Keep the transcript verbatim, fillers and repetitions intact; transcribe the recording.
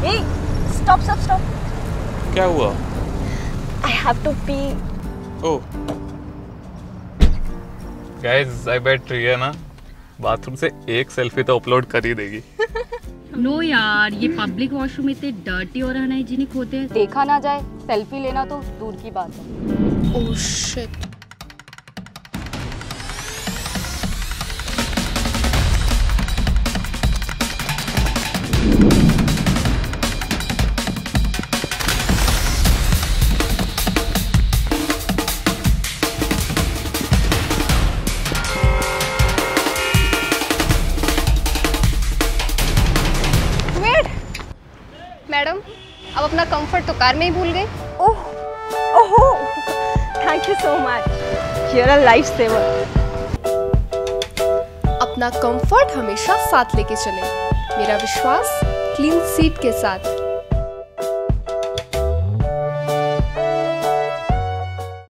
Hey, stop, stop, stop. क्या हुआ? I have to pee. Oh. Guys, I bet रिया ना bathroom से एक सेल्फी तो अपलोड कर ही देगी। नो no यार, ये पब्लिक वॉशरूम इतने डर्टी और अनहाइजीनिक होते हैं। देखा ना जाए, सेल्फी लेना तो दूर की बात है। Oh shit. मैडम, अब अपना कंफर्ट तो कार में ही भूल गए। Oh, oh, thank you so much. You are a life saver. अपना कंफर्ट हमेशा साथ लेके चले। मेरा विश्वास क्लीन सीट के साथ।